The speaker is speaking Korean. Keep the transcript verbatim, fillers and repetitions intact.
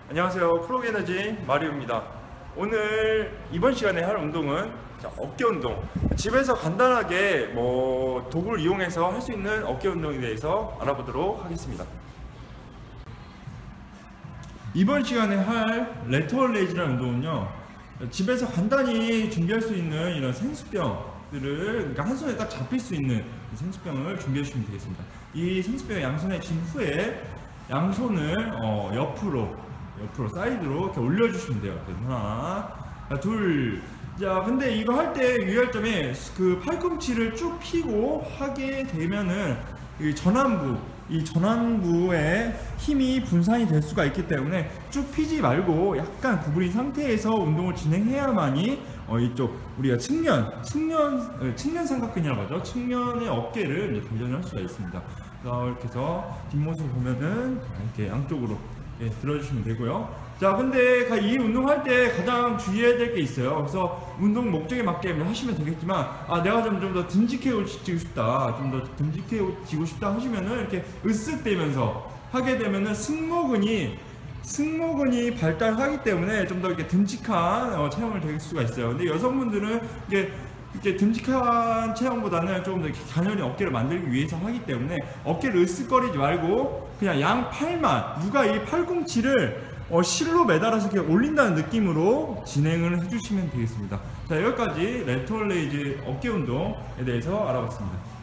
안녕하세요. 프로게너지 마리오입니다. 오늘 이번 시간에 할 운동은 자, 어깨 운동. 집에서 간단하게 뭐 도구를 이용해서 할 수 있는 어깨 운동에 대해서 알아보도록 하겠습니다. 이번 시간에 할 레터럴 레이즈라는 운동은요, 집에서 간단히 준비할 수 있는 이런 생수병들을, 그러니까 한 손에 딱 잡힐 수 있는 생수병을 준비해 주시면 되겠습니다. 이 생수병을 양손에 쥔 후에 양손을 어, 옆으로 옆으로 사이드로 이렇게 올려주시면 돼요. 하나, 둘. 자, 근데 이거 할 때 유의할 점이 그 팔꿈치를 쭉 펴고 하게 되면은 이 전완부, 이 전완부에 힘이 분산이 될 수가 있기 때문에 쭉 펴지 말고 약간 구부린 상태에서 운동을 진행해야만이 어, 이쪽 우리가 측면, 측면, 측면 삼각근이라고 하죠. 측면의 어깨를 이제 단련을 할 수가 있습니다. 이렇게 해서 뒷모습을 보면은 이렇게 양쪽으로 예, 들어주시면 되고요. 자, 근데 이 운동할 때 가장 주의해야 될 게 있어요. 그래서 운동 목적에 맞게 하시면 되겠지만, 아, 내가 좀 좀 더 듬직해지고 싶다, 좀 더 듬직해지고 싶다 하시면은 이렇게 으쓱대면서 하게 되면은 승모근이 승모근이 발달하기 때문에 좀 더 이렇게 듬직한 어, 체형을 될 수가 있어요. 근데 여성분들은 이게 이렇게 듬직한 체형보다는 조금 더 단연히 어깨를 만들기 위해서 하기 때문에 어깨를 으쓱거리지 말고 그냥 양 팔만, 누가 이 팔꿈치를 어, 실로 매달아서 이렇게 올린다는 느낌으로 진행을 해주시면 되겠습니다. 자, 여기까지 레터럴 레이즈 어깨 운동에 대해서 알아봤습니다.